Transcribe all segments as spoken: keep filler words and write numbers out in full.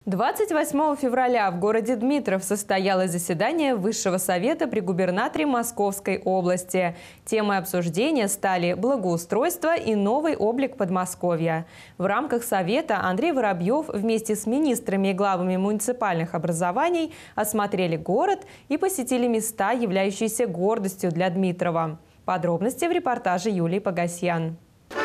двадцать восьмого февраля в городе Дмитров состоялось заседание Высшего совета при губернаторе Московской области. Темой обсуждения стали благоустройство и новый облик Подмосковья. В рамках совета Андрей Воробьев вместе с министрами и главами муниципальных образований осмотрели город и посетили места, являющиеся гордостью для Дмитрова. Подробности в репортаже Юлии Погосьян.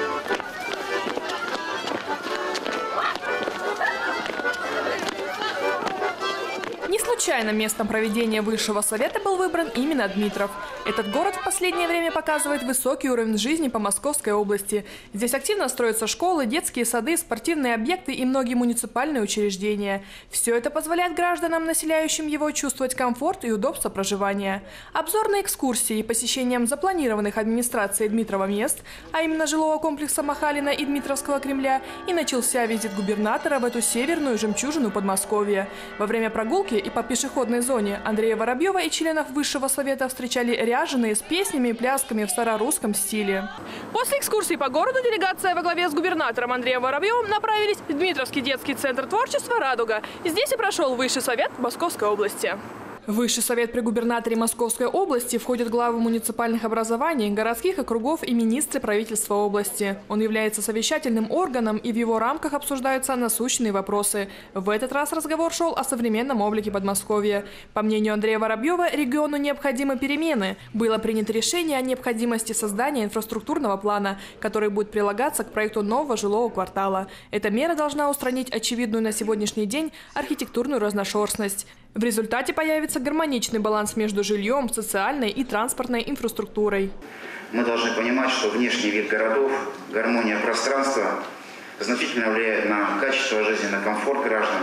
Не случайно местом проведения Высшего совета был выбран именно Дмитров. Этот город в последнее время показывает высокий уровень жизни по Московской области. Здесь активно строятся школы, детские сады, спортивные объекты и многие муниципальные учреждения. Все это позволяет гражданам, населяющим его, чувствовать комфорт и удобство проживания. Обзорные экскурсии и посещением запланированных администрацией Дмитрова мест, а именно жилого комплекса Махалина и Дмитровского Кремля, и начался визит губернатора в эту северную жемчужину Подмосковья. Во время прогулки и по пешеходной зоне Андрея Воробьева и членов Высшего совета встречали ряженые с песнями и плясками в старорусском стиле. После экскурсии по городу делегация во главе с губернатором Андреем Воробьевым направились в Дмитровский детский центр творчества «Радуга». Здесь и прошел Высший совет Московской области. В Высший совет при губернаторе Московской области входят главы муниципальных образований, городских округов и министры правительства области. Он является совещательным органом, и в его рамках обсуждаются насущные вопросы. В этот раз разговор шел о современном облике Подмосковья. По мнению Андрея Воробьева, региону необходимы перемены. Было принято решение о необходимости создания инфраструктурного плана, который будет прилагаться к проекту нового жилого квартала. Эта мера должна устранить очевидную на сегодняшний день архитектурную разношерстность. В результате появится гармоничный баланс между жильем, социальной и транспортной инфраструктурой. Мы должны понимать, что внешний вид городов, гармония пространства значительно влияет на качество жизни, на комфорт граждан.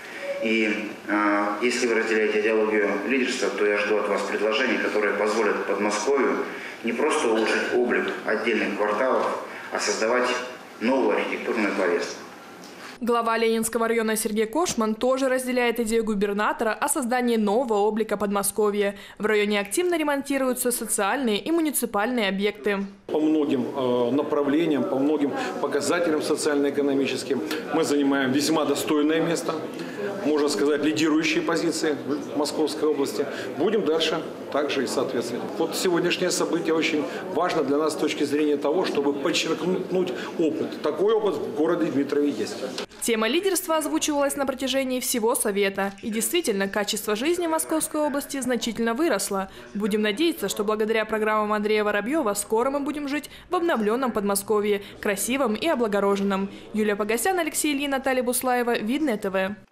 И э, если вы разделяете идеологию лидерства, то я жду от вас предложений, которые позволят Подмосковью не просто улучшить облик отдельных кварталов, а создавать новую архитектурную повестку. Глава Ленинского района Сергей Кошман тоже разделяет идею губернатора о создании нового облика Подмосковья. В районе активно ремонтируются социальные и муниципальные объекты. По многим э, направлениям, по многим показателям социально-экономическим мы занимаем весьма достойное место, можно сказать, лидирующие позиции в Московской области. Будем дальше также и соответствовать. Вот сегодняшнее событие очень важно для нас с точки зрения того, чтобы подчеркнуть опыт. Такой опыт в городе Дмитрове есть. Тема лидерства озвучивалась на протяжении всего совета. И действительно, качество жизни в Московской области значительно выросло. Будем надеяться, что благодаря программам Андрея Воробьева скоро мы будем жить в обновленном Подмосковье, красивом и облагороженном. Юлия Погосян, Алексей Ильин, Наталья Буслаева, Видное ТВ.